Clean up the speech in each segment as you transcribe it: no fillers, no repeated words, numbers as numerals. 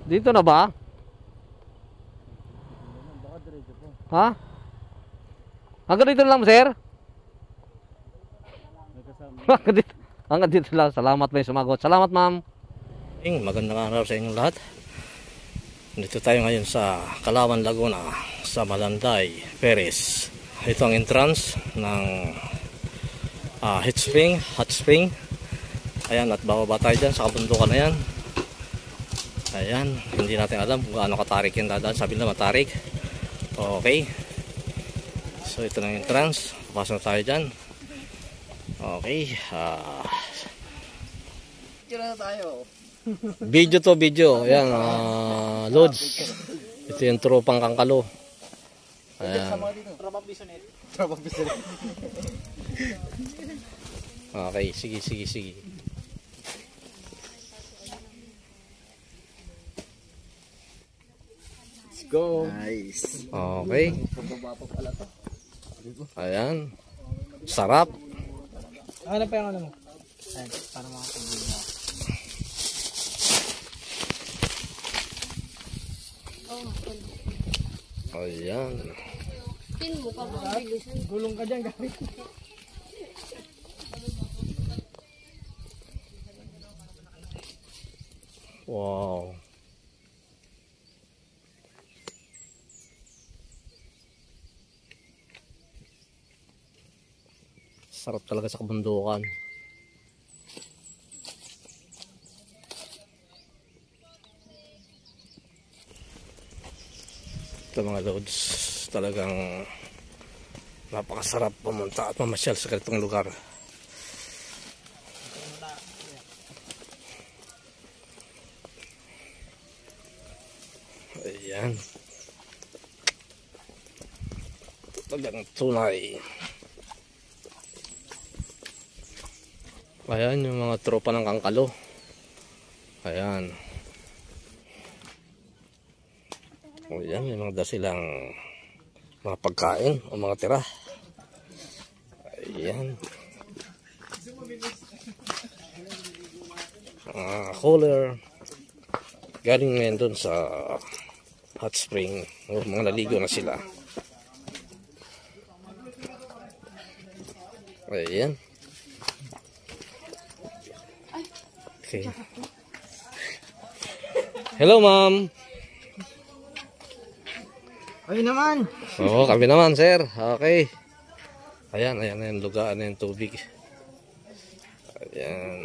Dito na ba? Ha? Hanggang dito lang, sir? Hanggang dito lang. Salamat, may sumagot. Salamat, ma'am. Magandang araw sa inyong lahat. Dito tayo ngayon sa Kalawan, Laguna, sa Malanday, Perez. Ito ang entrance ng hot spring. Ayan, at bababa tayo dyan sa kabundukan na yan. Ayan, hindi natin alam kung gaano katarik yung dadaan. Sabi nila matarik. Okay. So ito na yung entrance. Pasok na tayo dyan. Okay. Kira na tayo. Video to video. Ayan, Lods. Ito yung tropang Kangkalo. Ayan. Tropang Bisonet. Okay, sige. Go. Nice. Okay. Ayan. Sarap. Ano pa yung ano mo? Ayan, para makakabili mo. Ayan. Tin mo ka ba? Gulong ka dyan, Gary. Wow. Sarap talaga sa kabundukan. Ito mga loads, talagang napakasarap pumunta at mamasyal sa ganitong lugar. Ayan. Talagang tunay. Ayan yung mga tropa ng Kangkalo. Ayan. Ayan, may mga silang mga pagkain o mga tira. Ayan. Cooler. Galing ngayon dun sa hot spring. Mga naligo na sila. Ayan. Okay. Hello, ma'am. Ay naman. Oo, kami naman, sir. Okay. Ayan, lugar na yung tubig. Ayan.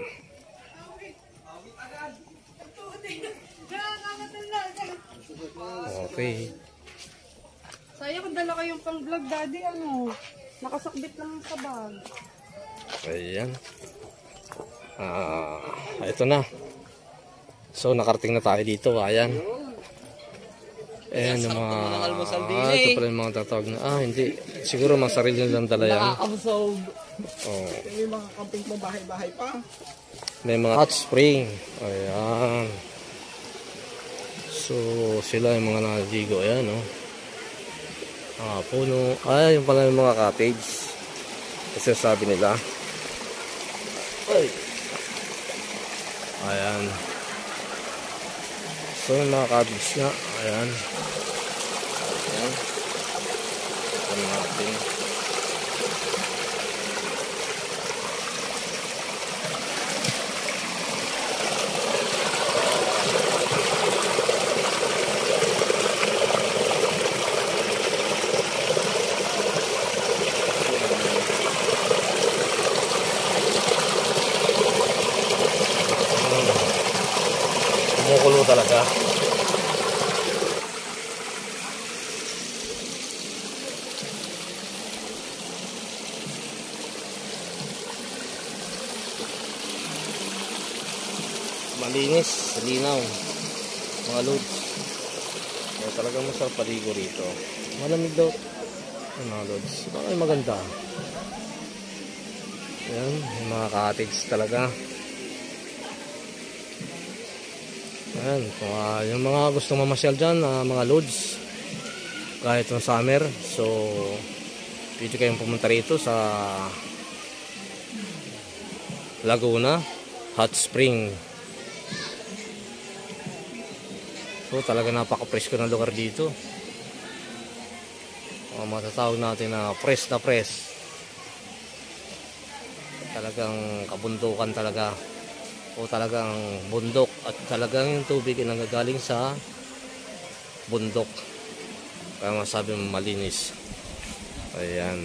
Okay. Sayang kung dala kayong pang vlog, daddy, ano? Nakasakbit lang sa bag. Ayan. Ito na. So nakarating na tayo dito. Ayan. Ayan yung mga ito pala yung mga tatawag na hindi. Siguro mga sarili nilang dala yan. Nakakabusog. Oh. May mga camping pa bahay-bahay pa. May mga hot spring. Ayan. So sila yung mga naligo. Ayan, oh. Puno. Yung pala yung mga cottage. Kasi sabi nila. Ay. Ayan. So yung mga cottage nga. Ayan. Ayan. Ayan natin. Kumukulo talaga. Malinis, linaw. Mga loads. Kaya talagang masarap paligo rito. Malamig daw. Mga loads. Ay, maganda. Ayan, yung mga cottage talaga. Ayan, yung mga gustong mamasyal dyan, mga loads, kahit ng summer, so pwede kayong pumunta rito sa Laguna Hot Spring. So talaga napaka-presko ng lugar dito. Matatawag natin na press na press. Talagang kabundukan talaga. O talagang bundok. At talagang yung tubig ay nanggagaling sa bundok. Kaya masabi malinis. Ayan.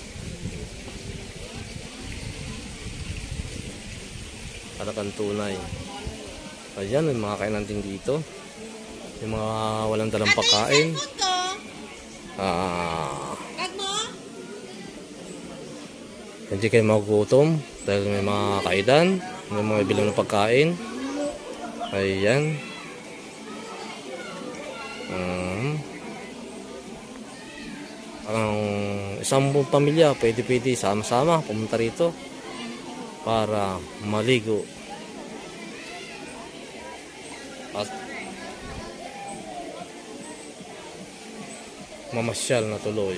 Talagang tunay. Ayan, may mga kainan din dito. Yung mga walang dalang pagkain. Hindi kayo magugutom dahil may mga kainan, may mga bilang ng pagkain. Ayan. Ang isang buong pamilya pwede sama-sama pumunta rito para maligo at mamasyal na tuloy.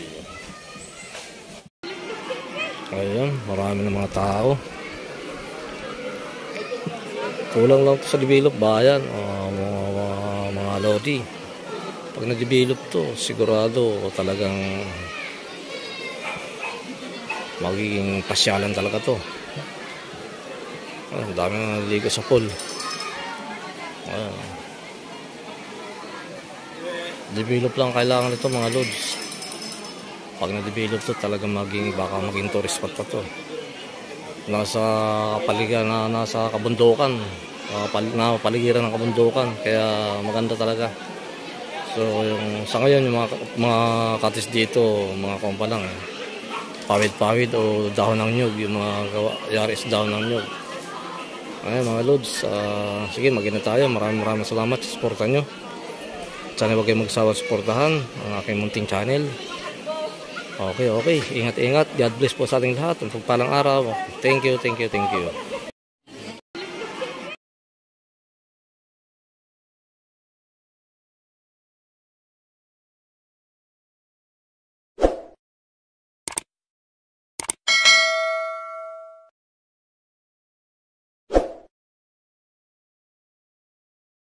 Ayun, marami ng mga tao. Kulang lang sa develop bayan, mga lodi. Pag na-develop to, sigurado talagang magiging pasyalan talaga to. Ang dami na naligo sa pool. Ayan. Develop lang kailangan ito mga lods. Pag na-develop to talagang baka maging tourist spot pa to. Nasa paligiran na nasa kabundukan, paligiran ng kabundukan, kaya maganda talaga. So yung sa ngayon yung mga katis dito, mga kompa lang pawid-pawid o dahon ng nyug, yung mga yaris dahon ng nyug. Ayun mga lods, sige mag-ina tayo. Maraming salamat sa suporta nyo. Sana huwag kayo magsawa suportahan ang aking munting channel. Okay. Ingat. God bless po sa ating lahat. Ang pagpalang araw. Thank you.